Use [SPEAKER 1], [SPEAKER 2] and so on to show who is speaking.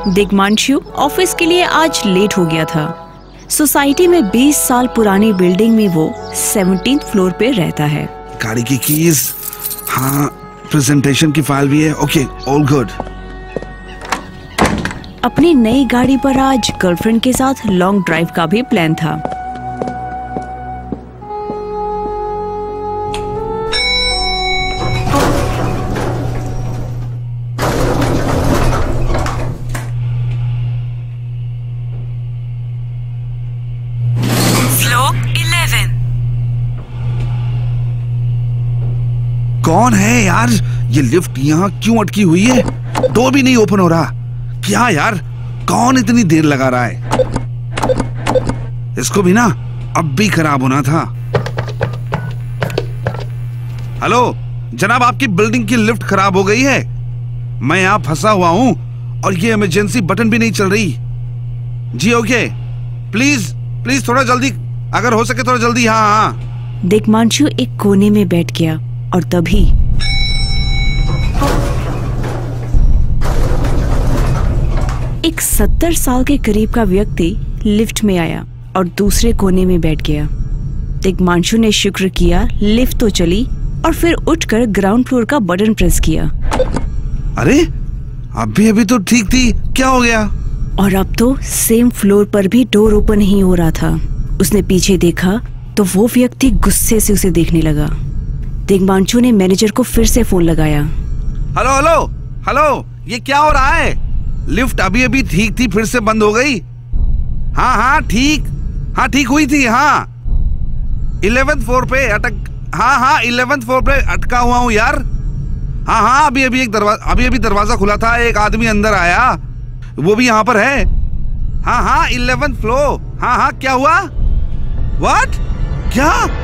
[SPEAKER 1] Tigmanshu office के लिए आज लेट हो गया था। सोसाइटी में 20 साल पुरानी बिल्डिंग में वो 17th फ्लोर पे रहता है।
[SPEAKER 2] गाड़ी की कीज, हाँ, प्रेजेंटेशन की फाइल भी है। Okay, all good.
[SPEAKER 1] अपनी नई गाड़ी पर आज गर्लफ्रेंड के साथ लॉन्ग ड्राइव का भी प्लान था।
[SPEAKER 2] कौन है यार? ये लिफ्ट यहाँ क्यों अटकी हुई है? डोर भी नहीं ओपन हो रहा। क्या यार, कौन इतनी देर लगा रहा है? इसको भी ना अब भी खराब होना था। हेलो जनाब, आपकी बिल्डिंग की लिफ्ट खराब हो गई है। मैं यहाँ फंसा हुआ हूँ और ये इमरजेंसी बटन भी नहीं चल रही। जी ओके, प्लीज प्लीज थोड़ा जल्दी, अगर हो सके थोड़ा जल्दी। हाँ हाँ।
[SPEAKER 1] दिग्मांशु एक कोने में बैठ गया और तभी एक 70 साल के करीब का व्यक्ति लिफ्ट में आया और दूसरे कोने में बैठ गया। दिग्मांशु ने शुक्र किया लिफ्ट तो चली और फिर उठकर ग्राउंड फ्लोर का बटन प्रेस किया।
[SPEAKER 2] अरे अभी तो ठीक थी, क्या हो गया?
[SPEAKER 1] और अब तो सेम फ्लोर पर भी डोर ओपन नहीं हो रहा था। उसने पीछे देखा तो वो व्यक्ति गुस्से से उसे देखने लगा। दिग्मांशु ने मैनेजर को फिर से फोन लगाया।
[SPEAKER 2] हेलो हेलो हेलो, ये क्या हो रहा है? लिफ्ट अभी ठीक थी, फिर से बंद हो गई। हाँ ठीक हुई थी। हाँ 11th फ्लोर पे अटक, हाँ 11th फ्लोर पे अटका हुआ हूँ यार। हाँ अभी दरवाजा खुला था, एक आदमी अंदर आया, वो भी यहाँ पर है। हाँ 11th फ्लोर। हाँ क्या हुआ? व्हाट? क्या?